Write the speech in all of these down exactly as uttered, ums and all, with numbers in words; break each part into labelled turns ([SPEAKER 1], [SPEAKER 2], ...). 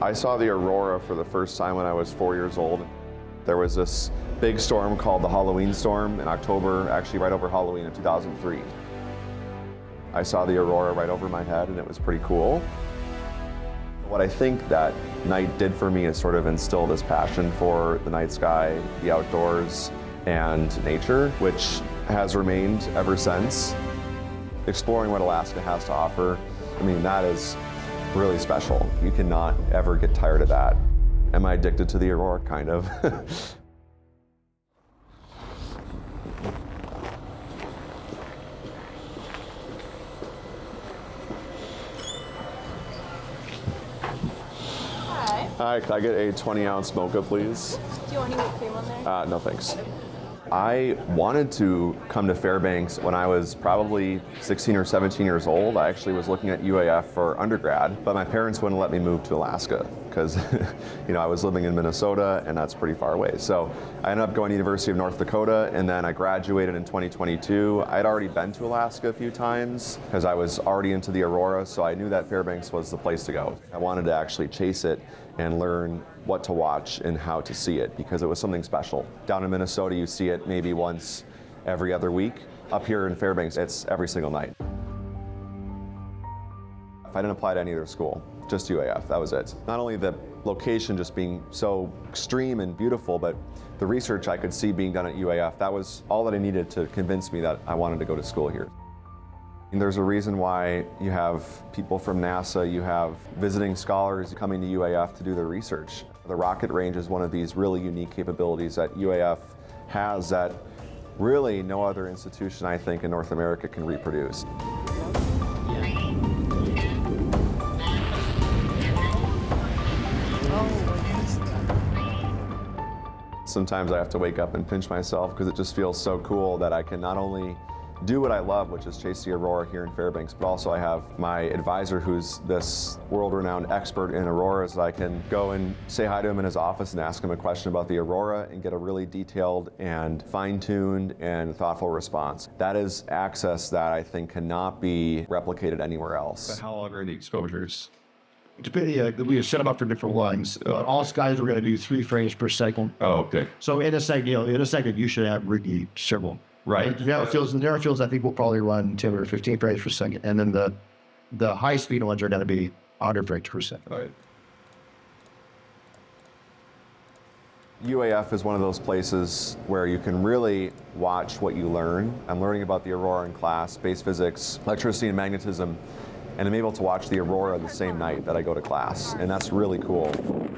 [SPEAKER 1] I saw the aurora for the first time when I was four years old. There was this big storm called the Halloween storm in October, actually right over Halloween of two thousand three. I saw the aurora right over my head and it was pretty cool. What I think that night did for me is sort of instill this passion for the night sky, the outdoors, and nature, which has remained ever since. Exploring what Alaska has to offer, I mean, that is really special. You cannot ever get tired of that. Am I addicted to the aurora? Kind of.
[SPEAKER 2] Hi.
[SPEAKER 1] Hi, can I get a twenty ounce mocha, please?
[SPEAKER 2] Do you want any whipped cream on there?
[SPEAKER 1] Uh, no thanks. I wanted to come to Fairbanks when I was probably sixteen or seventeen years old. I actually was looking at U A F for undergrad, but my parents wouldn't let me move to Alaska because you know, I was living in Minnesota and that's pretty far away. So I ended up going to University of North Dakota and then I graduated in twenty twenty-two. I'd already been to Alaska a few times because I was already into the aurora, so I knew that Fairbanks was the place to go. I wanted to actually chase it and learn what to watch and how to see it because it was something special. Down in Minnesota, you see it maybe once every other week. Up here in Fairbanks, it's every single night. I didn't apply to any other school, just U A F, that was it. Not only the location just being so extreme and beautiful, but the research I could see being done at U A F, that was all that I needed to convince me that I wanted to go to school here. And there's a reason why you have people from NASA, you have visiting scholars coming to U A F to do their research. The rocket range is one of these really unique capabilities that U A F has that really no other institution, I think, in North America can reproduce. Sometimes I have to wake up and pinch myself because it just feels so cool that I can not only do what I love, which is chase the aurora here in Fairbanks, but also I have my advisor who's this world-renowned expert in auroras that I can go and say hi to him in his office and ask him a question about the aurora and get a really detailed and fine-tuned and thoughtful response. That is access that I think cannot be replicated anywhere else.
[SPEAKER 3] But how long are the exposures? Depending, uh, we have set them up for different lines. Uh, all skies we're going to do three frames per second.
[SPEAKER 4] Oh, okay.
[SPEAKER 3] So in a second, you know, in a second, you should have really several.
[SPEAKER 4] Right.
[SPEAKER 3] The narrow fields, the narrow fields, I think will probably run ten or fifteen frames per second, and then the the high speed ones are going to be one hundred frames per second.
[SPEAKER 4] Right.
[SPEAKER 1] U A F is one of those places where you can really watch what you learn. I'm learning about the aurora in class, space physics, electricity and magnetism, and I'm able to watch the aurora the same night that I go to class, and that's really cool.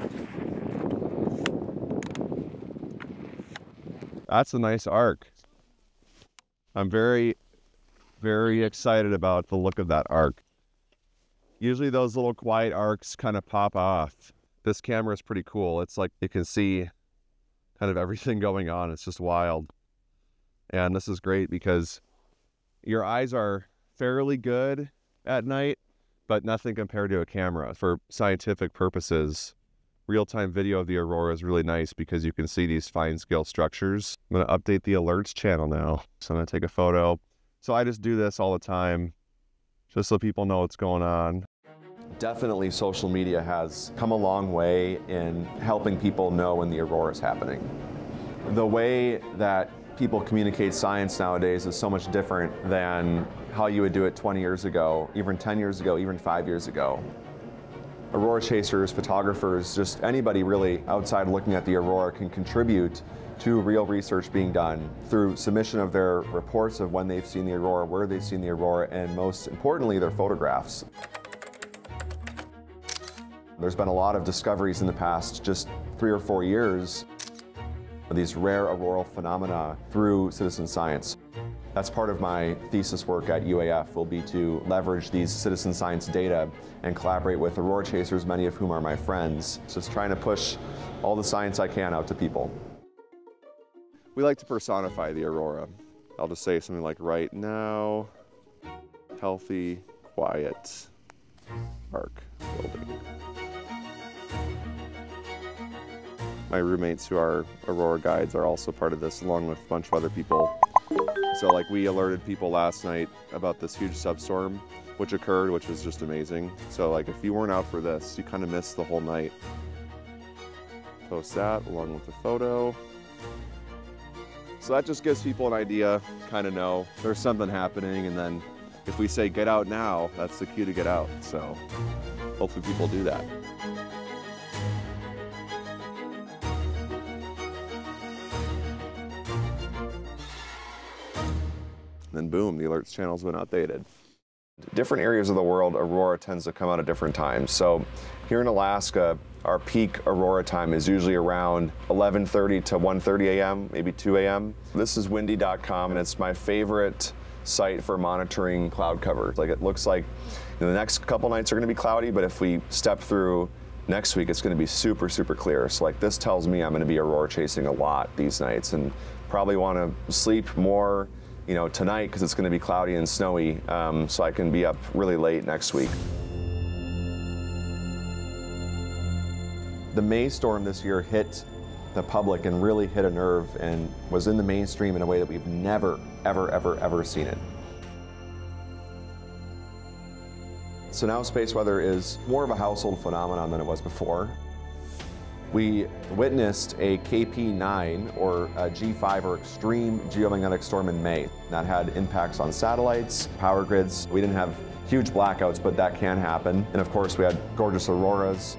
[SPEAKER 5] That's a nice arc. I'm very, very excited about the look of that arc. Usually those little quiet arcs kind of pop off. This camera is pretty cool. It's like you can see kind of everything going on. It's just wild. And this is great because your eyes are fairly good at night, but nothing compared to a camera. For scientific purposes, real-time video of the aurora is really nice because you can see these fine-scale structures. I'm going to update the alerts channel now. So I'm going to take a photo. So I just do this all the time, just so people know what's going on.
[SPEAKER 1] Definitely social media has come a long way in helping people know when the aurora is happening. The way that people communicate science nowadays is so much different than how you would do it twenty years ago, even ten years ago, even five years ago. Aurora chasers, photographers, just anybody really outside looking at the aurora can contribute to real research being done through submission of their reports of when they've seen the aurora, where they've seen the aurora, and most importantly, their photographs. There's been a lot of discoveries in the past just three or four years of these rare auroral phenomena through citizen science. That's part of my thesis work at U A F, will be to leverage these citizen science data and collaborate with aurora chasers, many of whom are my friends. Just trying to push all the science I can out to people. We like to personify the aurora. I'll just say something like, right now, healthy, quiet, arc building. My roommates who are aurora guides are also part of this, along with a bunch of other people.
[SPEAKER 5] So like we alerted people last night about this huge substorm which occurred, which was just amazing. So like if you weren't out for this, you kind of missed the whole night. Post that along with the photo. So that just gives people an idea, kind of know there's something happening, and then if we say get out now, that's the cue to get out. So hopefully people do that. Then boom, the alerts channel's been updated.
[SPEAKER 1] Different areas of the world, aurora tends to come out at different times. So here in Alaska, our peak aurora time is usually around eleven thirty to one thirty a m, maybe two a m This is windy dot com, and it's my favorite site for monitoring cloud cover. Like it looks like you know, the next couple nights are going to be cloudy, but if we step through next week, it's going to be super, super clear. So like this tells me I'm going to be aurora chasing a lot these nights, and probably want to sleep more you know, tonight because it's going to be cloudy and snowy, um, so I can be up really late next week. The May storm this year hit the public and really hit a nerve and was in the mainstream in a way that we've never, ever, ever, ever seen it. So now space weather is more of a household phenomenon than it was before. We witnessed a K P nine or a G five or extreme geomagnetic storm in May. That had impacts on satellites, power grids. We didn't have huge blackouts, but that can happen. And of course, we had gorgeous auroras.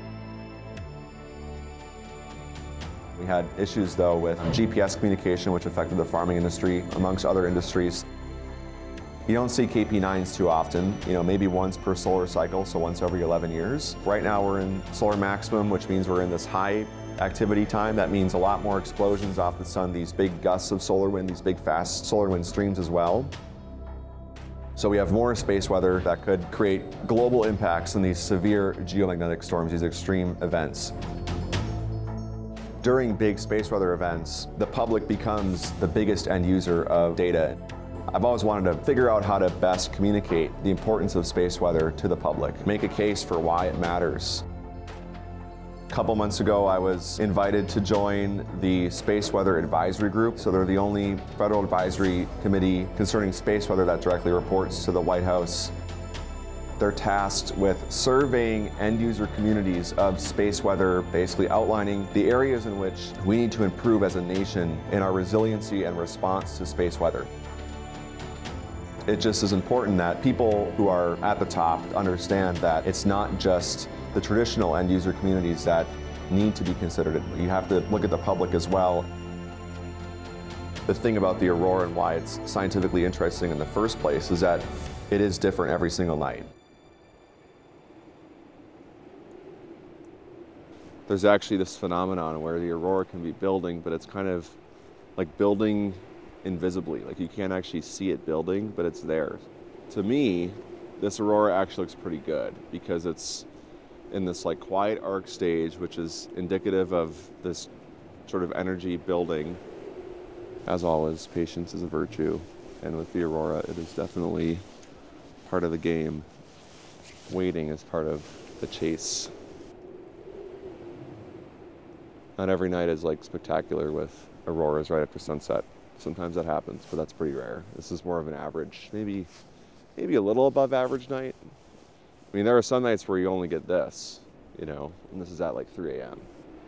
[SPEAKER 1] We had issues though with G P S communication, which affected the farming industry, amongst other industries. You don't see K P nines too often, you know, maybe once per solar cycle, so once every eleven years. Right now we're in solar maximum, which means we're in this high activity time. That means a lot more explosions off the sun, these big gusts of solar wind, these big fast solar wind streams as well. So we have more space weather that could create global impacts in these severe geomagnetic storms, these extreme events. During big space weather events, the public becomes the biggest end user of data. I've always wanted to figure out how to best communicate the importance of space weather to the public, make a case for why it matters. A couple months ago, I was invited to join the Space Weather Advisory Group. So they're the only federal advisory committee concerning space weather that directly reports to the White House. They're tasked with surveying end user communities of space weather, basically outlining the areas in which we need to improve as a nation in our resiliency and response to space weather. It just is important that people who are at the top understand that it's not just the traditional end user communities that need to be considered. You have to look at the public as well. The thing about the aurora and why it's scientifically interesting in the first place is that it is different every single night.
[SPEAKER 5] There's actually this phenomenon where the aurora can be building, but it's kind of like building invisibly. Like you can't actually see it building, but it's there. To me, this aurora actually looks pretty good because it's in this like quiet arc stage, which is indicative of this sort of energy building. As always, patience is a virtue. And with the aurora, it is definitely part of the game. Waiting is part of the chase. Not every night is like spectacular with auroras right after sunset. Sometimes that happens, but that's pretty rare. This is more of an average, maybe maybe a little above average night. I mean, there are some nights where you only get this, you know, and this is at like three a m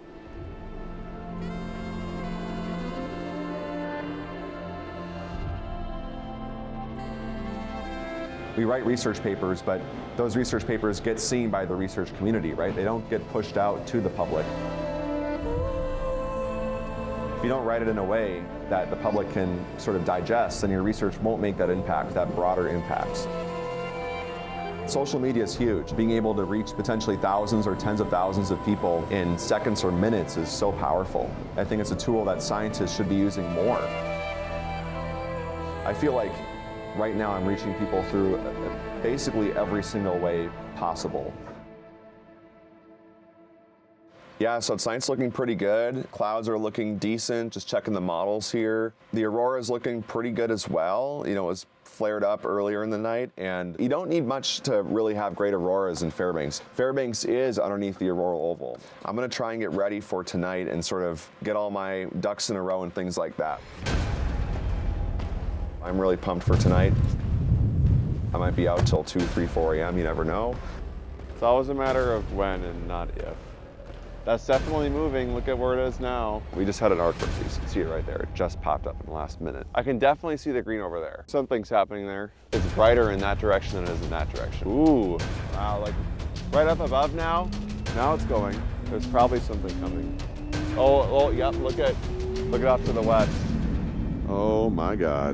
[SPEAKER 1] We write research papers, but those research papers get seen by the research community, right? They don't get pushed out to the public. If you don't write it in a way that the public can sort of digest, then your research won't make that impact, that broader impact. Social media is huge. Being able to reach potentially thousands or tens of thousands of people in seconds or minutes is so powerful. I think it's a tool that scientists should be using more. I feel like right now I'm reaching people through basically every single way possible. Yeah, so science looking pretty good. Clouds are looking decent, just checking the models here. The aurora is looking pretty good as well. You know, it was flared up earlier in the night, and you don't need much to really have great auroras in Fairbanks. Fairbanks is underneath the auroral oval. I'm gonna try and get ready for tonight and sort of get all my ducks in a row and things like that. I'm really pumped for tonight. I might be out till two, three, four A M, you never know.
[SPEAKER 5] It's always a matter of when and not if. That's definitely moving. Look at where it is now.
[SPEAKER 1] We just had an arc release. You can see it right there. It just popped up in the last minute.
[SPEAKER 5] I can definitely see the green over there. Something's happening there. It's brighter in that direction than it is in that direction. Ooh, wow, like right up above now. Now it's going. There's probably something coming. Oh, oh, yep, look at, look at off to the west. Oh my God.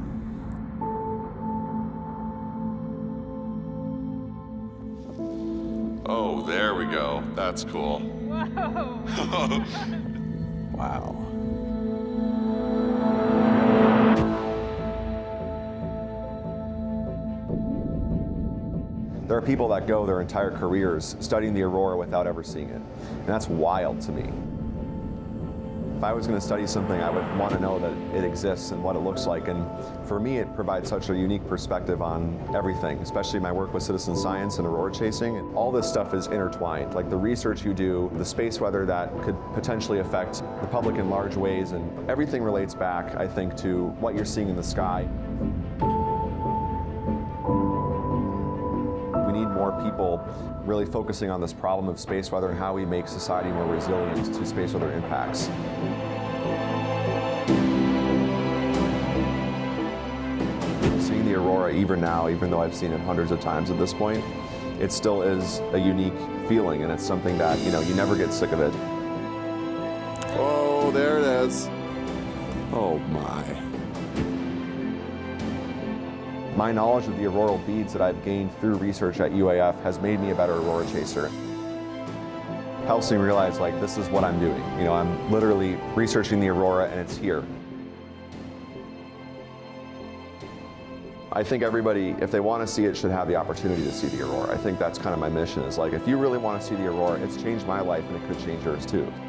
[SPEAKER 1] Oh, there we go. That's cool.
[SPEAKER 2] Whoa.
[SPEAKER 1] Wow. There are people that go their entire careers studying the aurora without ever seeing it. And that's wild to me. If I was going to study something, I would want to know that it exists and what it looks like. And for me, it provides such a unique perspective on everything, especially my work with citizen science and aurora chasing. And all this stuff is intertwined, like the research you do, the space weather that could potentially affect the public in large ways, and everything relates back, I think, to what you're seeing in the sky. We need more people really focusing on this problem of space weather and how we make society more resilient to space weather impacts. Seeing the aurora even now, even though I've seen it hundreds of times at this point, it still is a unique feeling, and it's something that, you know, you never get sick of it.
[SPEAKER 5] Oh, there it is. Oh my.
[SPEAKER 1] My knowledge of the auroral beads that I've gained through research at U A F has made me a better aurora chaser. Helps me realize, like, this is what I'm doing. You know, I'm literally researching the aurora and it's here. I think everybody, if they want to see it, should have the opportunity to see the aurora. I think that's kind of my mission, is like, if you really want to see the aurora, it's changed my life and it could change yours too.